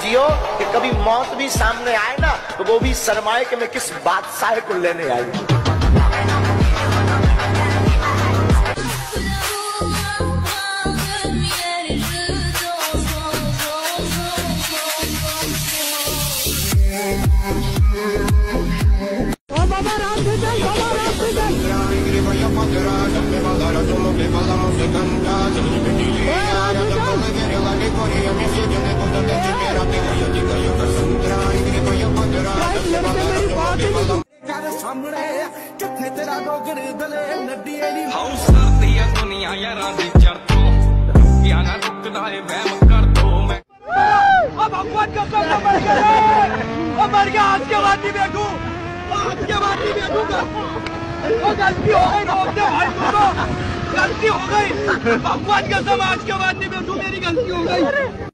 जियो कि कभी मौत भी सामने आए ना तो वो भी शर्माए कि मैं किस बादशाह को लेने आई हूं। आज के बाद नहीं बैठू, आज के बाद नहीं बैठूंगा। गलती हो गई, रोक दे भाई तुमको, गलती हो गई। भगवान कसम आज के बाद नहीं बैठू, मेरी गलती हो गई।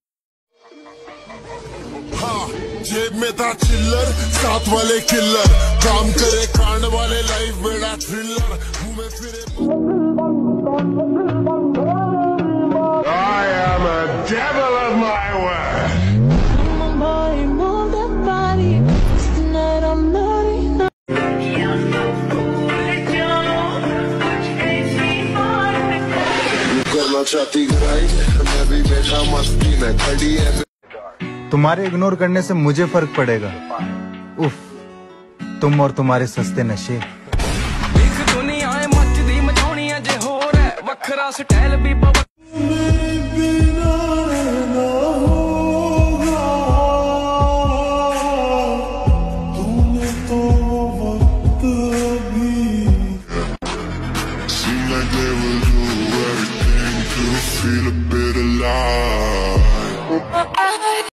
हाँ, जेब में था चिल्लर, साथ वाले किल्लर, काम करे कांड वाले, लाइफ बेड़ा थ्रिलर, घूमे फिरे। I am a devil of my word. करना चाहती गराई, मैं भी बैठा मस्ती में खड़ी है। तुम्हारे इग्नोर करने से मुझे फर्क पड़ेगा। उफ, तुम और तुम्हारे सस्ते नशे। दुनिया मचदी मचाउणी अजे होर है, वखरा स्टाइल भी Feel a bit alive.